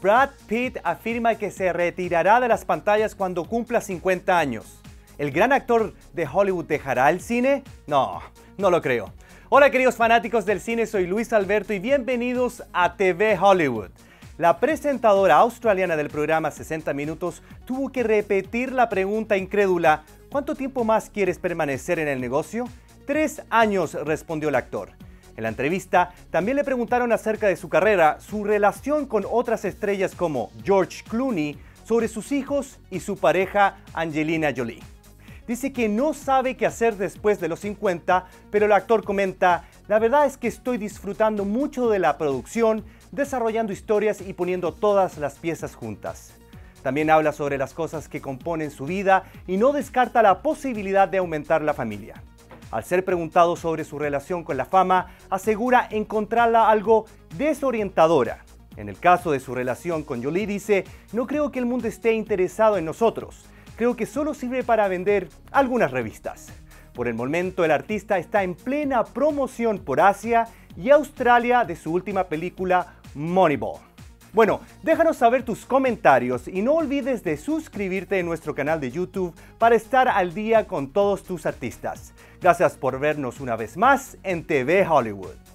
Brad Pitt afirma que se retirará de las pantallas cuando cumpla 50 años. ¿El gran actor de Hollywood dejará el cine? No lo creo. Hola queridos fanáticos del cine, soy Luis Alberto y bienvenidos a TV Hollywood. La presentadora australiana del programa 60 Minutos tuvo que repetir la pregunta incrédula: ¿cuánto tiempo más quieres permanecer en el negocio? 3 años, respondió el actor. En la entrevista también le preguntaron acerca de su carrera, su relación con otras estrellas como George Clooney, sobre sus hijos y su pareja Angelina Jolie. Dice que no sabe qué hacer después de los 50, pero el actor comenta: la verdad es que estoy disfrutando mucho de la producción, desarrollando historias y poniendo todas las piezas juntas. También habla sobre las cosas que componen su vida y no descarta la posibilidad de aumentar la familia. Al ser preguntado sobre su relación con la fama, asegura encontrarla algo desorientadora. En el caso de su relación con Jolie dice: no creo que el mundo esté interesado en nosotros. Creo que solo sirve para vender algunas revistas. Por el momento, el artista está en plena promoción por Asia y Australia de su última película, Moneyball. Bueno, déjanos saber tus comentarios y no olvides de suscribirte en nuestro canal de YouTube para estar al día con todos tus artistas. Gracias por vernos una vez más en TV Hollywood.